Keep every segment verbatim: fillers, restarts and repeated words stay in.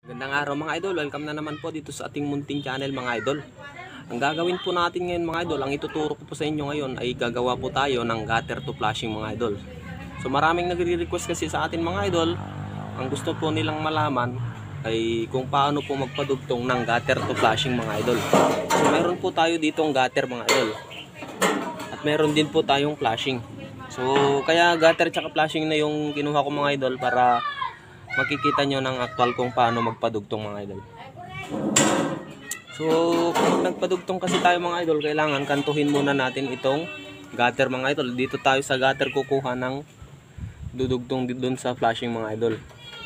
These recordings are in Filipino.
Gandang araw mga idol, welcome na naman po dito sa ating munting channel mga idol. Ang gagawin po natin ngayon mga idol, ang ituturo ko po sa inyo ngayon ay gagawa po tayo ng gutter to flashing mga idol. So maraming nagre-request kasi sa atin mga idol, ang gusto po nilang malaman ay kung paano po magpadugtong ng gutter to flashing mga idol. So meron po tayo ditong gutter mga idol. At meron din po tayong flashing. So kaya gutter tsaka flashing na yung kinuha ko mga idol para makikita nyo ng actual kung paano magpadugtong mga idol. So kung nagpadugtong kasi tayo mga idol, kailangan kantuhin muna natin itong gutter mga idol. Dito tayo sa gutter kukuha ng dudugtong dun sa flashing mga idol.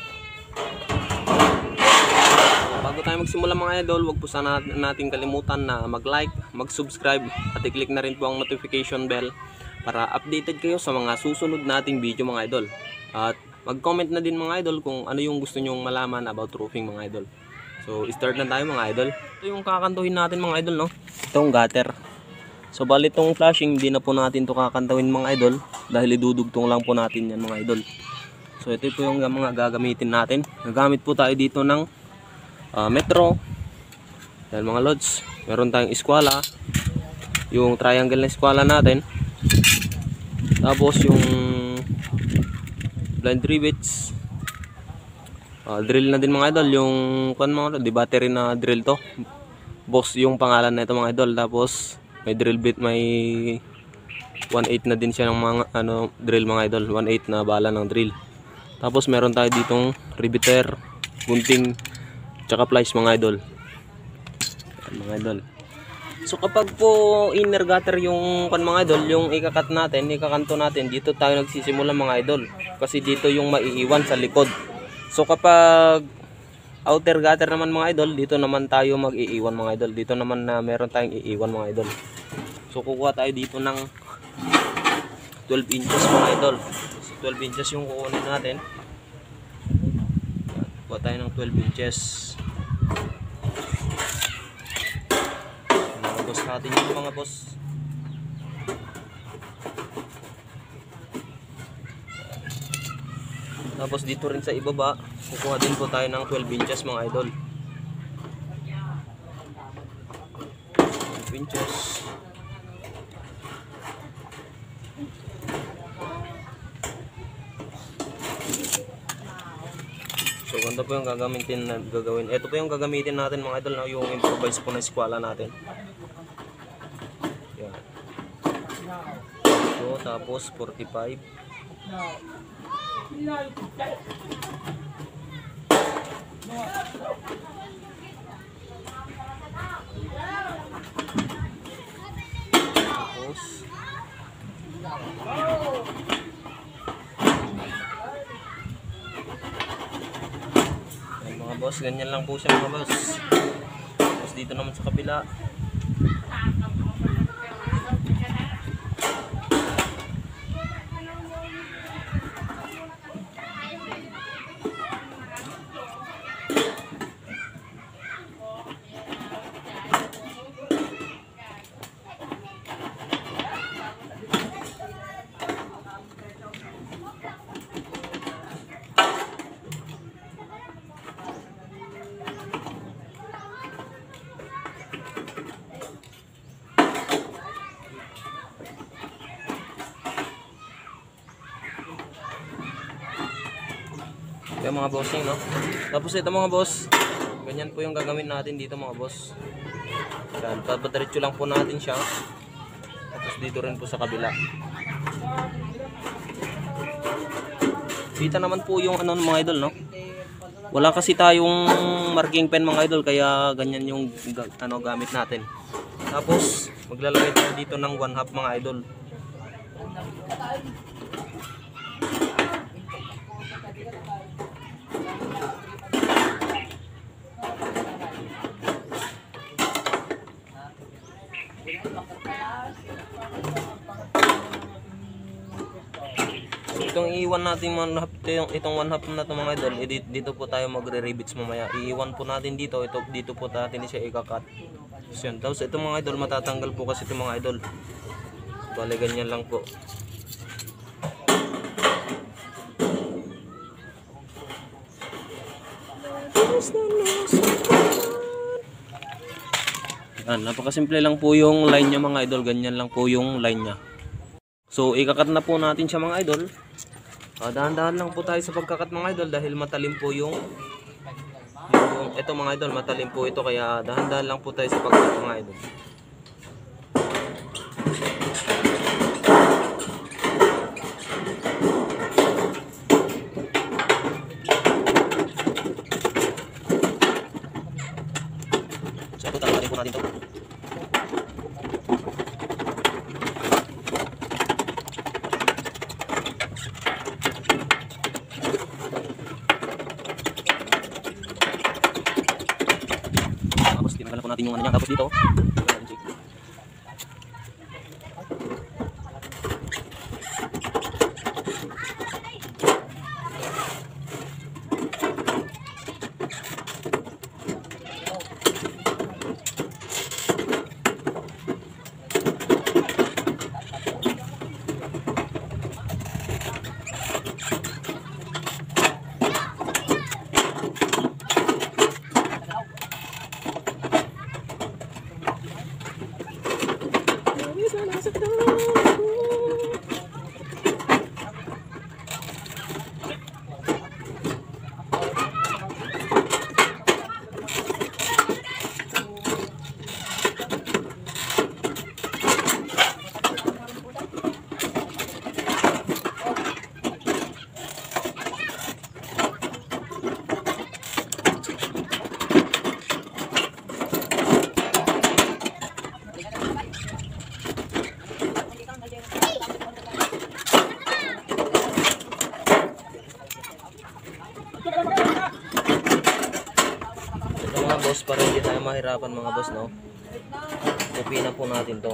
Bago tayo magsimula mga idol, wag po sana natin kalimutan na mag-like, mag-subscribe at i-click na rin po ang notification bell para updated kayo sa mga susunod nating video mga idol. At mag-comment na din mga idol kung ano yung gusto nyong malaman about roofing mga idol. So start na tayo mga idol. Ito yung kakantuhin natin mga idol, no? Itong gutter. So bali itong flashing, hindi na po natin ito kakantuhin mga idol dahil idudugtong lang po natin yan mga idol. So ito po yung mga gagamitin natin. Gagamit po tayo dito ng uh, metro. Dahil mga lods, meron tayong eskwala, yung triangle na eskwala natin. Tapos yung blind rivets, uh, drill na din mga idol, yung kan mga di battery na drill to, boss yung pangalan na ito mga idol. Tapos may drill bit, may one eighth na din siya ng mga ano drill mga idol, one eighth na bala ng drill. Tapos meron tayo ditong riveter, gunting, tsaka plies mga idol. Yan, mga idol. So kapag po inner gutter yung kan mga idol, yung ikakat natin, ikakanto natin, dito tayo nagsisimula mga idol. Kasi dito yung maiiwan sa likod. So kapag outer gutter naman mga idol, dito naman tayo mag-iiwan mga idol. Dito naman na meron tayong iiwan mga idol. So kukuha tayo dito ng twelve inches mga idol. So, twelve inches yung kukunin natin. Kukuha tayo ng twelve inches. Boss natin yung mga boss. Tapos dito rin sa ibaba, kukuha din po tayo ng twelve inches mga idol. twelve inches. So ganito po yung gagamitin na gagawin. Ito po yung gagamitin natin mga idol, na yung improvise po na eskwala natin. So, tapos forty-five. Tapos ay, mga boss, ganyan lang po siya mga boss. Tapos dito naman sa kabila, yung mga bossing, no? Tapos ito mga boss, ganyan po yung gagawin natin dito mga boss. Yan, papadiretso lang po natin siya. Tapos dito rin po sa kabila. Kita naman po yung ano mga idol, no? Wala kasi tayong marking pen mga idol, kaya ganyan yung ano gamit natin. Tapos maglalagay tayo dito ng one half mga idol. Itong iiwan natin one half, itong one half na ito mga idol, dito po tayo magre-rivets mamaya. Iiwan po natin dito, ito dito po natin siya i-cut. So yun. Tapos itong mga idol, matatanggal po kasi itong mga idol. Bale ganyan lang po. Yan, napakasimple lang po yung line niya mga idol. Ganyan lang po yung line niya. So ikakat na po natin siya mga idol. Uh, dahan-dahan lang po tayo sa pagkakat mga idol dahil matalim po yung, yung ito mga idol, matalim po ito kaya dahan-dahan lang po tayo sa pagkakat mga idol. So ito tanggalin po natin to. Tapos tinanggalan po natin yung ano niya. Tapos dito mga boss, para hindi tayo mahirapan mga boss, no? Kupin na po natin to.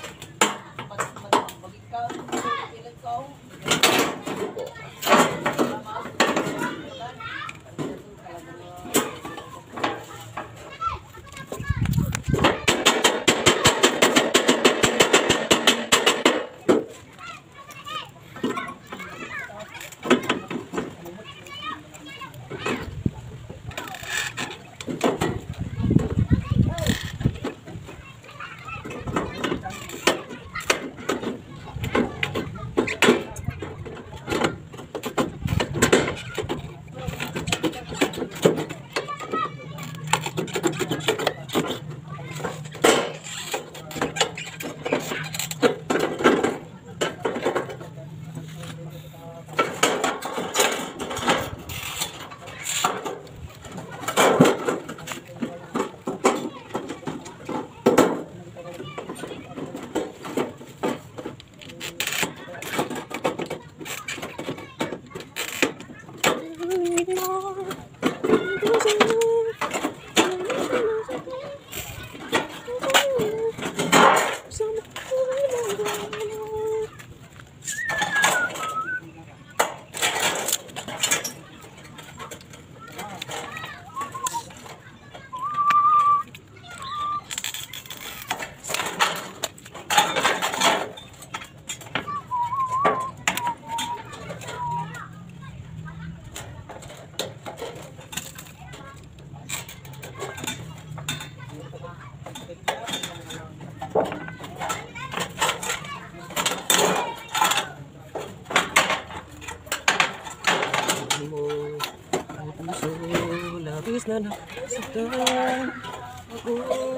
Labis na nasaktan ako.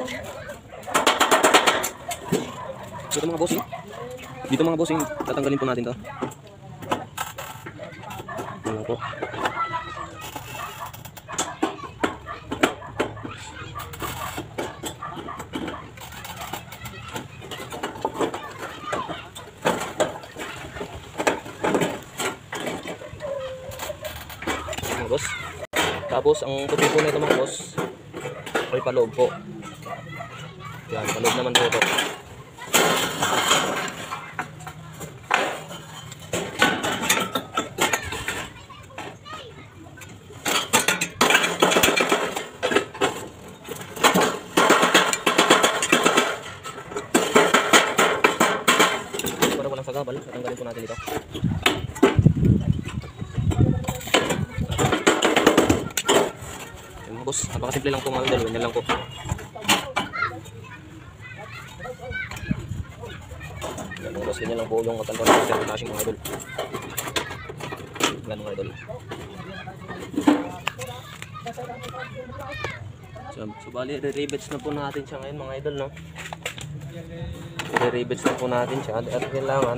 Dito mga bossing, dito mga bossing, tatanggalin po natin to. Ano po? Mga boss. Tapos ang puti po nito mga boss ay paloob po. Yan, paloob naman po ito. Para walang sagabal, tatanggalin po natin ito. Napakasimple lang po mga idol, ganyan lang po. Yan mga boss, ganyan lang po yung kanto ng center flashing mga idol. Yan mga idol. So, so bali, re-rivets na po natin siya ngayon mga idol, no? Re-rivets na po natin siya at kailangan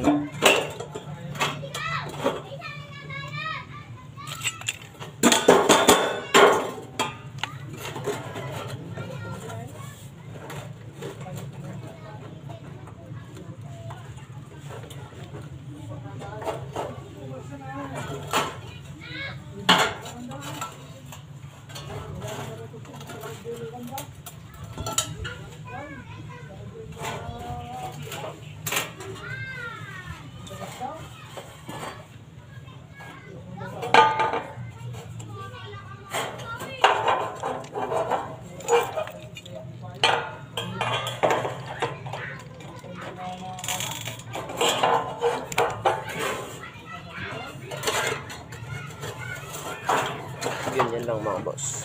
ganyan lang mga boss.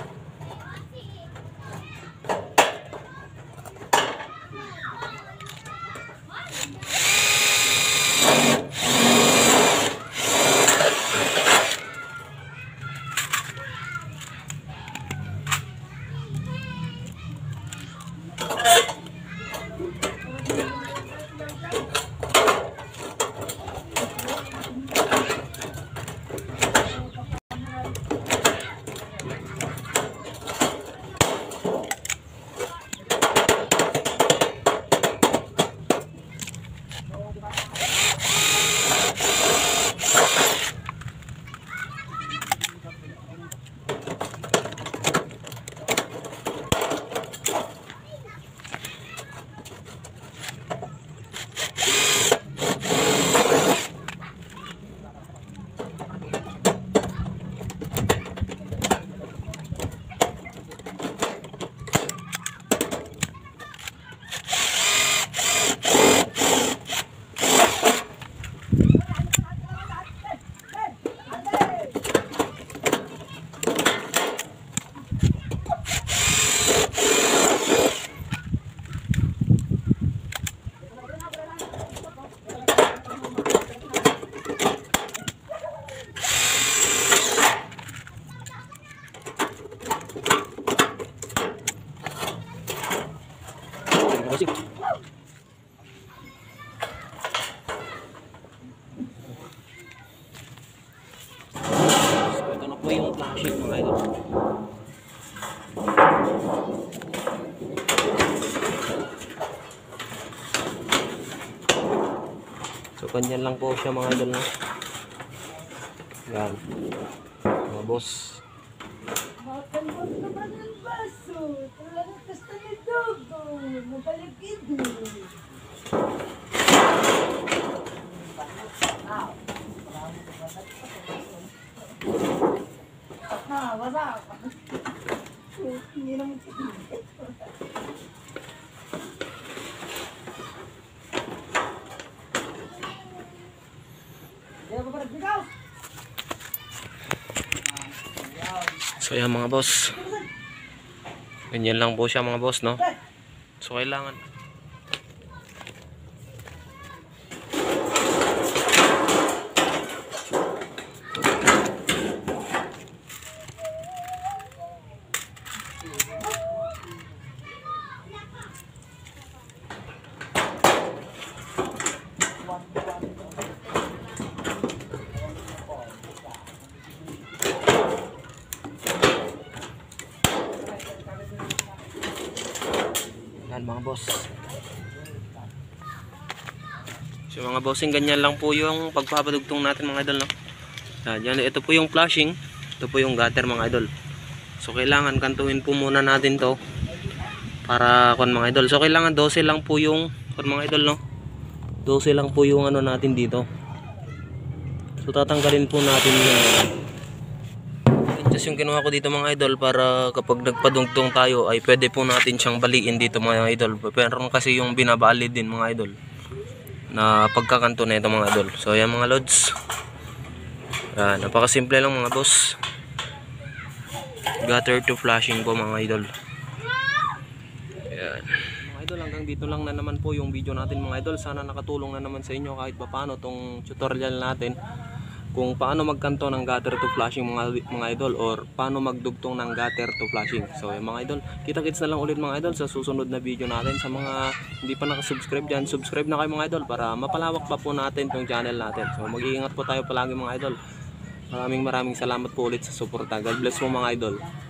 Ito na po yung flashing mga idol. So ganyan lang po siya mga idol na. Yan. Mga boss. Makan mo naman ang baso. Talaga gusto ni Dogo. Mabaligid mo. Ha, wala ka. Hindi naman tinigit. So yan mga boss. Ganyan lang po siya mga boss, no? So kailangan yan mga boss. So mga bossing, ganyan lang po yung pagpapadugtong natin mga idol, no? Yan, ito po yung flashing, ito po yung gutter mga idol. So kailangan kantuhin po muna natin to para kon mga idol. So kailangan twelve lang po yung kon mga idol, no? twelve lang po yung ano natin dito. So tatanggalin po natin yung just yung kinuha ko dito mga idol para kapag nagpadungtong tayo ay pwede po natin siyang baliin dito mga idol. Pero kasi yung binabali din mga idol na pagkakanto na ito mga idol. So yan mga lods. Yan, napakasimple lang mga boss. Gutter to flashing po mga idol. Ayan. Mga idol, hanggang dito lang na naman po yung video natin mga idol. Sana nakatulong na naman sa inyo kahit paano tong tutorial natin kung paano magkanto ng gutter to flashing mga, mga idol, or paano magdugtong ng gutter to flashing. So yung mga idol, kita-kits na lang ulit mga idol sa susunod na video natin. Sa mga hindi pa nakasubscribe dyan, subscribe na kayo mga idol para mapalawak pa po natin tong channel natin. So mag-iingat po tayo palagi mga idol. Maraming maraming salamat po ulit sa suporta. God bless po mga idol.